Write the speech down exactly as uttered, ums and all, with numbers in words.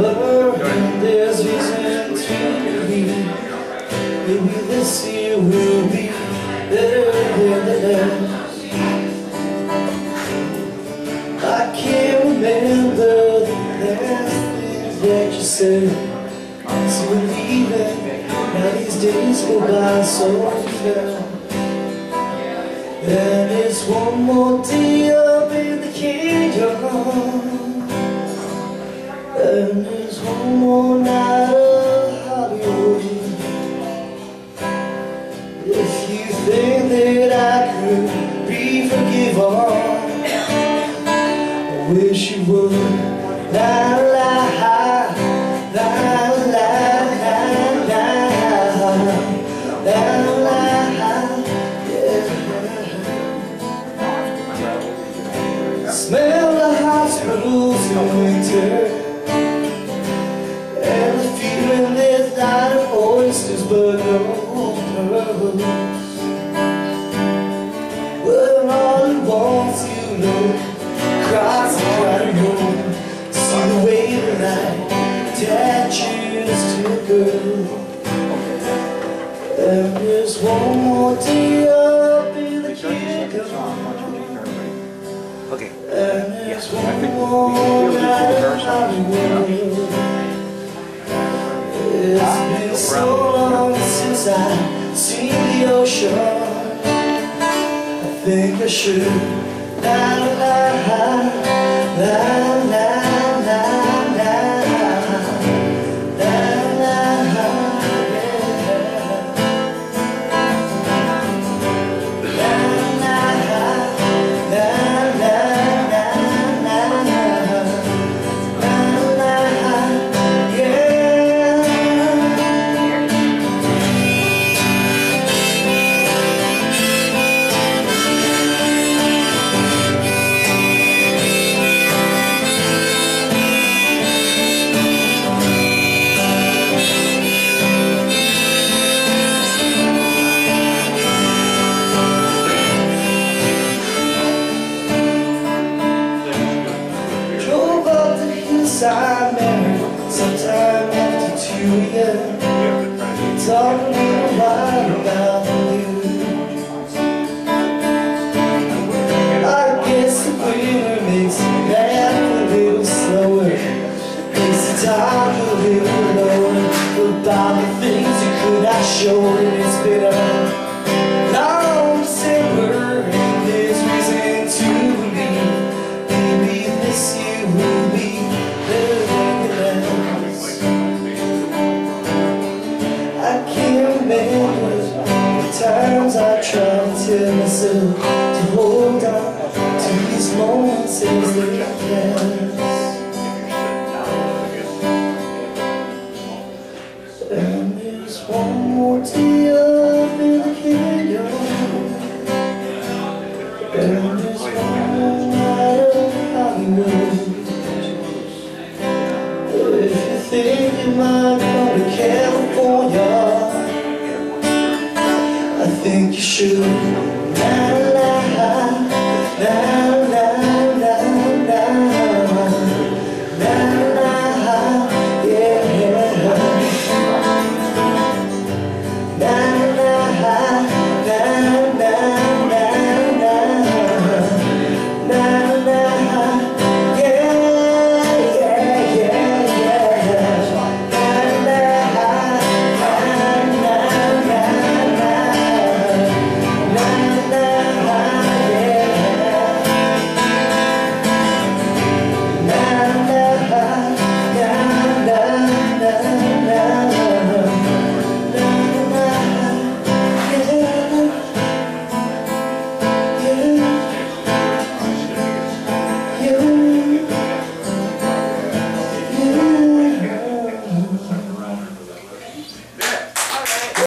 But there's reason to believe maybe this year will be better than the last. I can't remember the last things that you said. So we're leaving, now these days go by so fast. And it's one more day up in the canyon, and there's one more night of Hollywood. If you think that I could be forgiven, I wish you would. La la la la la la la la, yeah. Smell the hospitals in winter, and the feeling there's not of oysters but no pearls. Well, all who want to know, cross the crowded road, see the way the night tattoos to a girl. And there's one more day up in the kingdom, Okay. and there's one more night of Hollywood. It's been so long since I've seen the ocean. I think I should. La la la la la la la la la, I married sometime after two years. Talking a lot about you. I guess the winter makes me laugh a little slower, makes the time a little lower. About the things you could not show, and it's been a long December, and there's reason to believe maybe this year will be. I can't remember the times I tried to tell myself to hold on to these moments as they pass. And there's one more day up in the canyon, and there's one more night of Hollywood. If you think you might come to California, I think you should.